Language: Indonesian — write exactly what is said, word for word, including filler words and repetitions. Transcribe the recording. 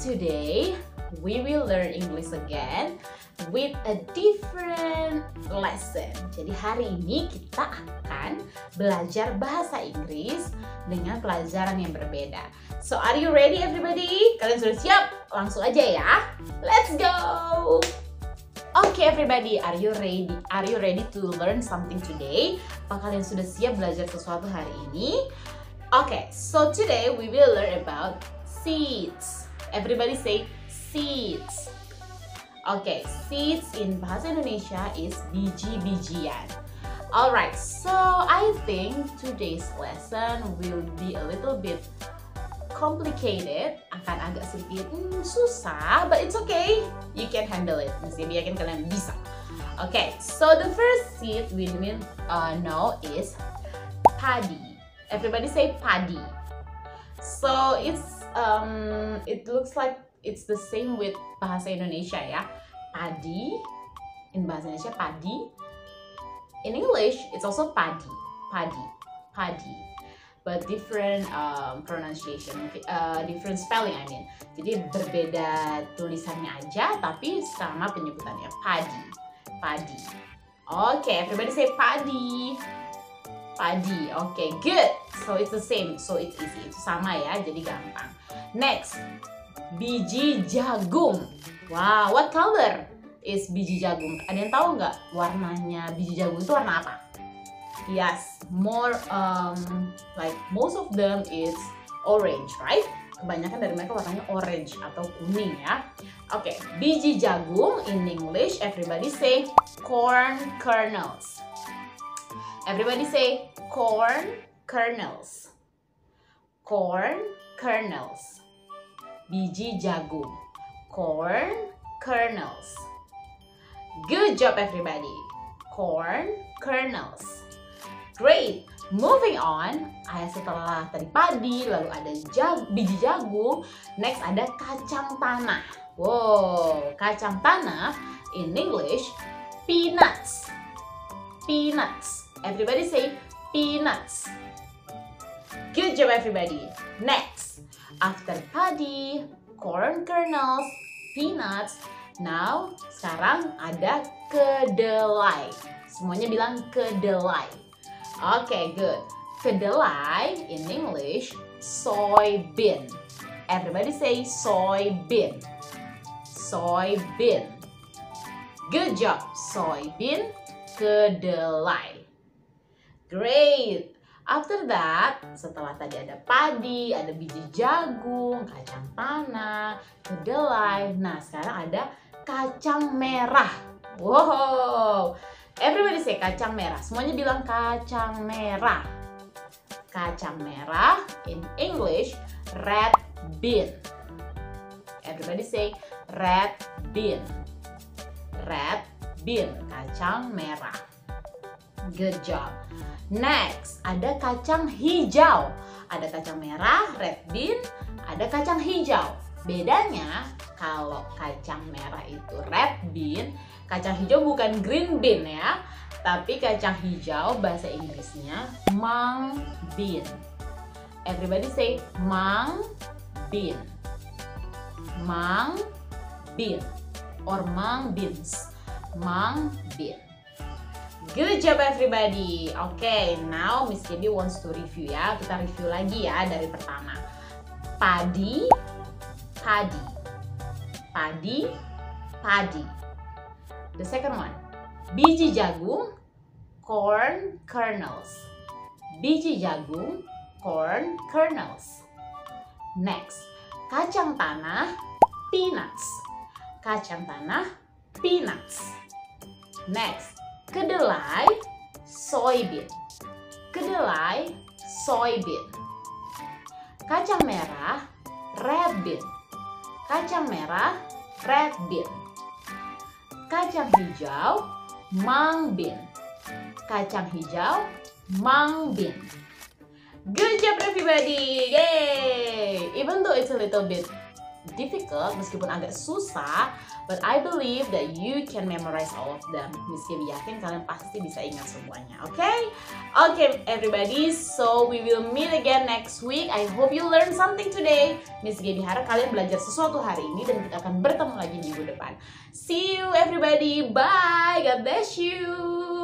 today we will learn English again with a different lesson. Jadi hari ini kita akan belajar bahasa Inggris dengan pelajaran yang berbeda. So are you ready everybody? Kalian sudah siap? Langsung aja ya. Let's go! Okay everybody, are you ready? Are you ready to learn something today? Apa kalian sudah siap belajar sesuatu hari ini? Okay, so today we will learn about seeds. Everybody say seeds. Okay, seeds in bahasa Indonesia is biji-bijian. Alright, so I think today's lesson will be a little bit complicated, akan agak sedikit hmm, susah, but it's okay, you can handle it. Mesti yakin kalian bisa. Okay, so the first seed we will uh, know is paddy. Everybody say paddy. So it's um it looks like it's the same with bahasa Indonesia ya. Padi in bahasa Indonesia padi. In English it's also paddy, paddy, paddy. But different um, pronunciation, uh, different spelling I mean. Jadi berbeda tulisannya aja, tapi sama penyebutannya. Paddy, paddy. Okay, everybody say paddy, paddy. Okay, good. So it's the same, so it's easy. Itu sama ya, jadi gampang. Next, biji jagung. Wow, what color is biji jagung? Ada yang tahu nggak warnanya biji jagung itu warna apa? Yes, more um like most of them is orange, right? Kebanyakan dari mereka warnanya orange atau kuning ya. Oke, okay, biji jagung in English everybody say corn kernels. Everybody say corn kernels. Corn kernels. Biji jagung. Corn kernels. Good job everybody. Corn kernels. Great. Moving on, ah, setelah tadi padi, lalu ada jag, biji jagung, next ada kacang tanah. Wow, kacang tanah in English peanuts. Peanuts. Everybody say peanuts. Good job everybody. Next, after padi, corn kernels, peanuts, now sekarang ada kedelai. Semuanya bilang kedelai. Okay, good. Kedelai in English, soybean. Everybody say soybean. Soybean. Good job. Soybean, kedelai. Great. After that, setelah tadi ada padi, ada biji jagung, kacang tanah, kedelai. Nah, sekarang ada kacang merah. Wow. Everybody say kacang merah. Semuanya bilang kacang merah. Kacang merah in English red bean. Everybody say red bean. Red bean, kacang merah. Good job. Next, ada kacang hijau. Ada kacang merah, red bean, ada kacang hijau. Bedanya kalau kacang merah itu red bean, kacang hijau bukan green bean ya, tapi kacang hijau bahasa Inggrisnya mung bean. Everybody say mung bean. Mung bean or mung beans. Mung bean. Good job everybody. Okay, now Miss Gaby wants to review ya. Kita review lagi ya dari pertama. Padi, padi. Padi, padi. The second one, biji jagung, corn kernels. Biji jagung, corn kernels. Next, kacang tanah, peanuts. Kacang tanah, peanuts. Next, kedelai, soybean. Kedelai, soybean. Kacang merah, red bean. Kacang merah, red bean. Kacang hijau, mung bean. Kacang hijau, mung bean. Good job everybody! Yay! Even though it's a little bit difficult, meskipun agak susah, but I believe that you can memorize all of them. Miss Gaby yakin kalian pasti bisa ingat semuanya, oke? Okay? Okay, everybody, so we will meet again next week. I hope you learn something today. Miss Gaby harap kalian belajar sesuatu hari ini dan kita akan bertemu lagi minggu depan. See you everybody, bye, God bless you.